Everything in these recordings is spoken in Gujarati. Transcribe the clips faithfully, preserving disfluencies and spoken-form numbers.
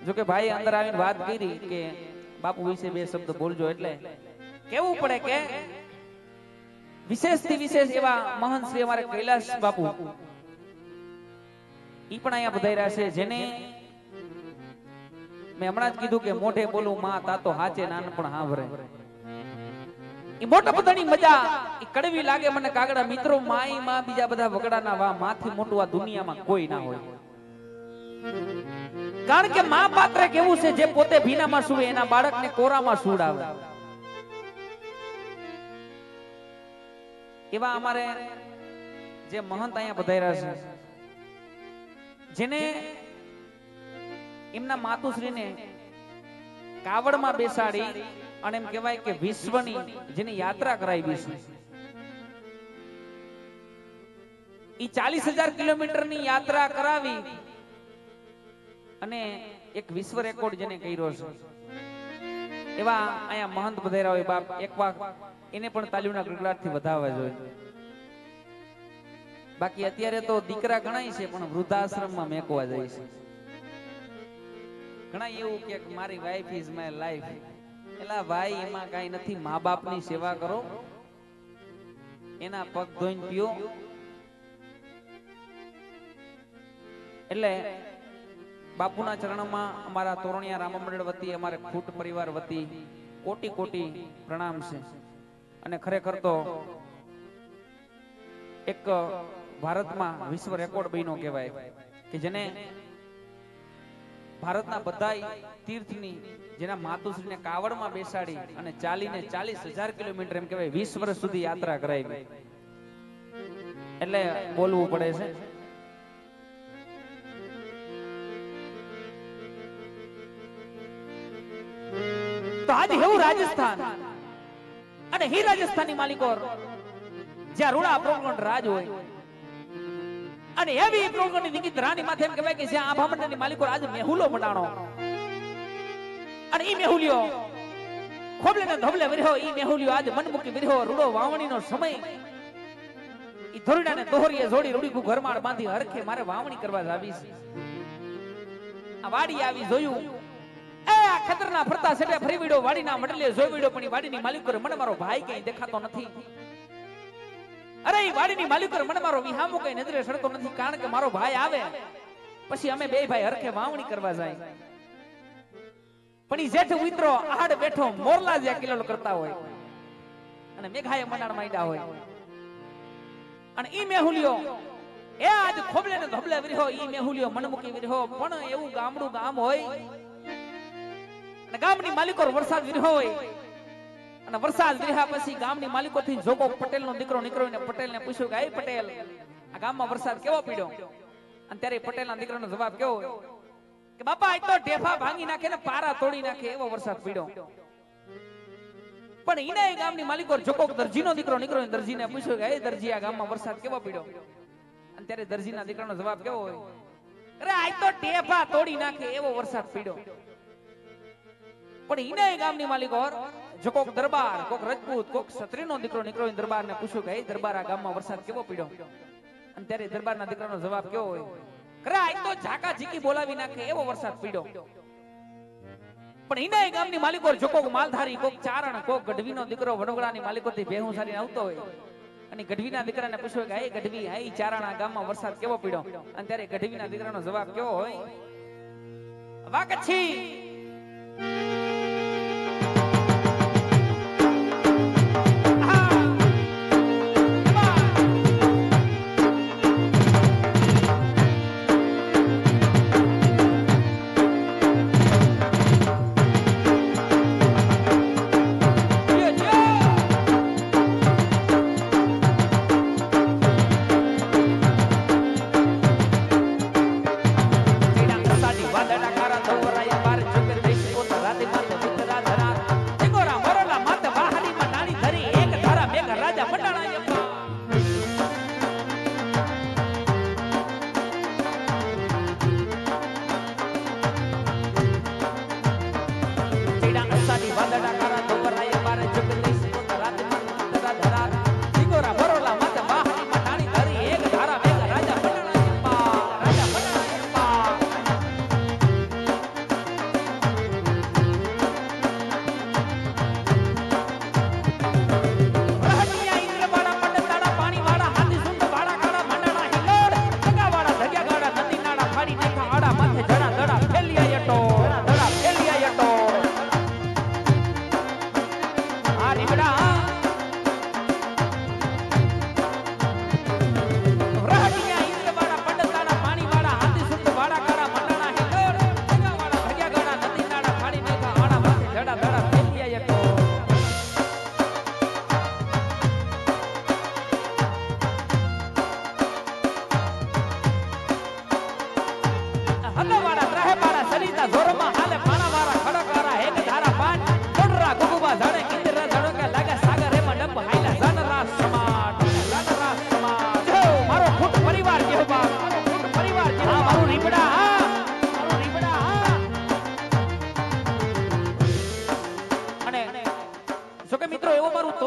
જો કે ભાઈ અંદર આવીને વાત કરી કે બાપુ વિશે બે શબ્દ બોલજો, એટલે કેવું પડે કે વિશેષ થી વિશેષ એવા મહાન શ્રી અમારે કૈલાસ બાપુ ઈ પણ અહીંયા પધાર્યા છે, જેને મેં હમણાં જ કીધું કે મોઢે બોલું માં તાતો હાચે નાનપણ હાંભરે. ઈ મોટા બધાની મજા ઈ કડવી લાગે મને કાગડા મિત્રો, માઈ માં બીજા બધા વગડાના વા માથી મોટું આ દુનિયામાં કોઈ ના હોય. કારણ કે માં પાત્ર કેવું છે, જે પોતે ભીનામાં સુવે એના બાળકને કોરામાં સુડાવે. એવા અમારે જે મહંત અહીંયા પધાર્યા છે, જેને એમના માતુશ્રીને કાવડમાં બેસાડી અને એમ કહેવાય કે વિશ્વની જેની યાત્રા કરાવી છે. ઈ ચાલીસ હજાર કિલોમીટર ની યાત્રા કરાવી અને એક વિશ્વ રેકોર્ડ જેને કર્યો છે, એવા અહીંયા મહંત પધાર્યા હોય બાપ, એક વાર એને પણ તાલીઓના ગડગડાટથી વધાવવા જોઈએ. બાકી અત્યારે તો દીકરા ગણાય છે પણ વૃદ્ધાશ્રમમાં મેકવા જાય છે. ઘણા એવું કે મારી વાઈફ ઇઝ માય લાઈફ. એલા ભાઈ એમાં કઈ નથી, મા બાપની સેવા કરો, એના પગ ધોઈને પીઓ. એટલે બાપુના ચરણમાં અમારા તોરણિયા રામ મંડળ વતી, અમારે ખૂટ પરિવાર વતી કોટી કોટી પ્રણામ છે. અને ખરેખર તો એક ભારતમાં વિશ્વ રેકોર્ડ બન્યો કહેવાય કે જેને ભારતના બધા તીર્થની જેના માતુશ્રીને કાવડમાં બેસાડી અને ચાલીને ચાલીસ હજાર કિલોમીટર એમ કહેવાય વીસ વર્ષ સુધી યાત્રા કરાવી. એટલે બોલવું પડે છે. તો આજે એવું રાજસ્થાન અને હી રાજસ્થાની માલિકો જ્યાં રૂડા પ્રોગણ રાજ હોય અને એવી પ્રોગણની નિકિત રાની માથે એમ કહેવાય કે જ્યાં આભા મંડળની માલિકો આજ મેહુલો મંડાણો અને ઈ મેહુલિયો ખોબલે ને ધોબલે વિરહો, ઈ મેહુલિયો આજ મનમુકી વિરહો રૂડો વાવણીનો સમય ઈ ધોરડાને દોહરીએ જોડી રૂડીકુ ઘરમાળ બાંધી હરખે મારે વાવણી કરવા જાવી છે. આ વાડી આવી જોયું એ આ ખતરના ફરતા સેટે ફરી વિડો વાડીના મંડલે જોઈ વિડો, પણ ઈ વાડીની માલિકો મને મારો ભાઈ કઈ દેખાતો નથી. અરે ઈ વાડીની માલિકો મને મારો વિહામો કઈ નજરે સડતો નથી, કારણ કે મારો ભાઈ આવે પછી અમે બે ભાઈ હરખે વાવણી કરવા જાય. પણ ઈ જેઠ ઉતરો આડ બેઠો મોરલા જ્યાં કિલોલ કરતા હોય અને મેઘાએ મંડાણ માંડ્યા હોય અને ઈ મેહુલિયો એ આજ ખોબલે ને ધોબલે વિરહો, ઈ મેહુલિયો મનમુકી વિરહો. પણ એવું ગામડું ગામ હોય અને ગામની માલિકો વરસાદ વિરહો હોય અને વરસાદ વિરહા પછી ગામની માલિકો થી જોકો પટેલ નો દીકરો નીકળ્યો, પટેલ ને પૂછ્યું કે એ પટેલ આ ગામમાં વરસાદ કેવો પડ્યો? અને ત્યારે પટેલ ના દીકરાનો જવાબ કેવો કે બાપા આ તો ઢેફા ભાંગી નાખે ને પારા તોડી નાખે એવો વરસાદ પડ્યો. પણ ઈને ગામની માલિકો જોકો દરજીનો દીકરો નીકળ્યો, દરજીને પૂછ્યું કે એ દરજી આ ગામમાં વરસાદ કેવો પડ્યો? અને ત્યારે દરજીના દીકરાનો જવાબ કેવો હોય, અરે આ તો ઢેફા તોડી નાખે એવો વરસાદ પડ્યો. પણ ઈને ગામની માલિકો જો કોક દરબાર, કોક રજપૂત, કોક ક્ષત્રિયનો દીકરો નીકળ્યો, દરબારને પૂછ્યું કે એ દરબાર આ ગામમાં વરસાદ કેવો પડ્યો? અને ત્યારે દરબારના દીકરાનો જવાબ કેવો હોય, અરે આ તો ઝાકા ઝીકી બોલાવી નાખે એવો વરસાદ પડ્યો. પણ ઈને ગામની માલિકો જો કોક માલધારી, કોક ચારણ, કોક ગઢવીનો દીકરો વડોગડાની માલિકોથી ભેહું સારી આવતો હોય અને ગઢવીના દીકરાને પૂછ્યું કે એ ગઢવી આ ચારણ આ ગામમાં વરસાદ કેવો પડ્યો? અને ત્યારે ગઢવીના દીકરાનો જવાબ કેવો હોય, વાકછી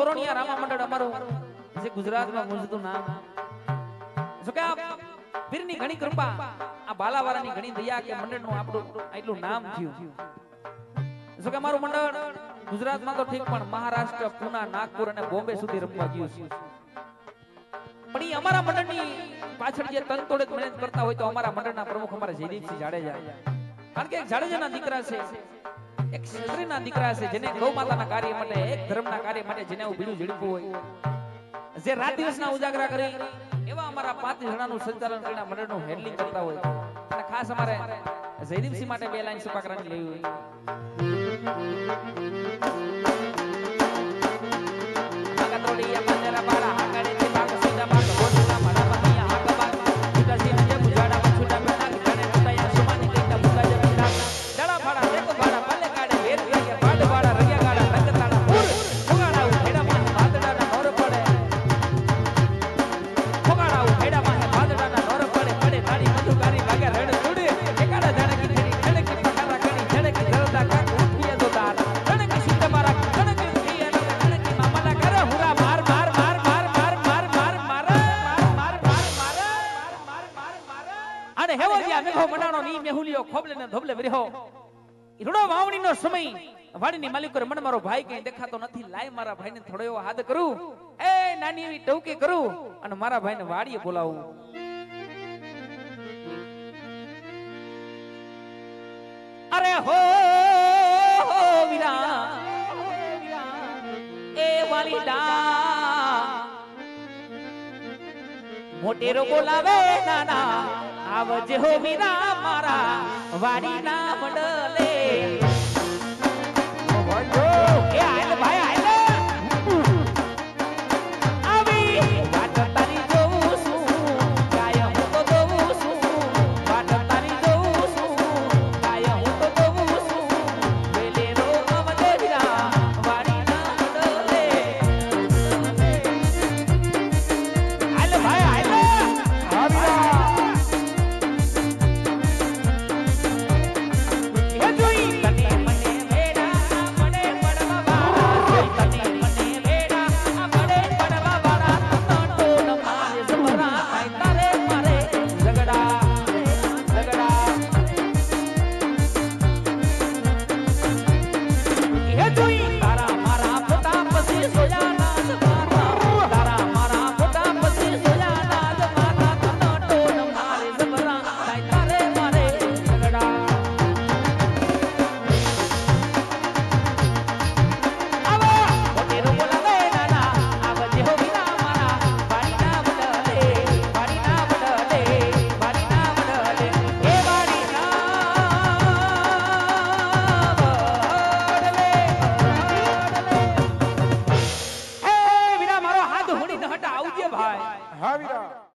તોરણિયા રામા મંડળ અમારું જે ગુજરાતમાં ગુંજતું નામ. જો કે આ પીરની ઘણી કૃપા, આ બાલાવાળાની ઘણી દયા કે મંડળનું આપણું એટલું નામ થયું. જો કે અમારું મંડળ ગુજરાતમાં તો ઠીક પણ મહારાષ્ટ્ર, પુના, નાગપુર અને બોમ્બે સુધી રમવા ગયું છે. પણ એ અમારા મંડળની પાછળ જે તનતોડે મહેનત કરતા હોય તો અમારા મંડળના પ્રમુખ અમારા જયદીપસિંહ જાડેજા, કારણ કે એક જાડેજાના દીકરા છે, એક ક્ષત્રિયના દીકરા છે, જેને ગૌ માતાના કાર્ય માટે, એક ધર્મના કાર્ય માટે જેને આવું બીડું ઝડપવું હોય, જે રાત દિવસના ઉજાગરા કરી એવા અમારા પાંચ જણાનું સંચાલન કરીને મંડળનું હેન્ડલિંગ કરતા હોય. અને ખાસ અમારે જયદીપસિંહ માટે બે લાઈન સપાકરાની લેવી હોય. આગતોડી એ મંદિરા બાળા હાકડે થી બાગ સીધા બાગ બોલના મારા મનિયા હાક બાગ છૂટા સી જે બુજાડા છૂટા બેના ગણે કુટાયા સુમાની કઈતા ભૂલા જમીના જડા ફાડા એક બાડા પલ્લે કાડે વેર કે બાડ બાડા રગ્યા ગાડા રંગતાડા પૂર ફોગાડા ઉઠેડા માં બાદડાના નોર પડે, ફોગાડા ઉઠેડા માં બાદડાના નોર પડે, પડે તાળી મધુકારી વાગે રેડ છોડે એકાડા ધડકી ધડી ધડકી પકારા કરી ધડકી ધરતા કાક ઉઠીએ તો તાર ધડકી સીધા મારા ધડકી ઉઠીએ ધડકી મામલા કરે હુરા માર માર માર માર માર માર માર માર માર માર માર અને હેવો જ્યા મેઘો મંડાણો ની મેહુલિયો ખોબલે ને ધોબલે વિરહો ઈડો વાવણીનો સમય વાડીની માલિકો મન મારો ભાઈ કઈ દેખાતો નથી, લાય મારા ભાઈને થોડો એવો હાથ કરું, એ નાની એવી ટવકી કરું અને મારા ભાઈને વાડીએ બોલાવું. અરે હો વીરા એ વાલીડા મોટેરો બોલાવે નાના આવજે હો વીરા મારા વાડીના મંડળ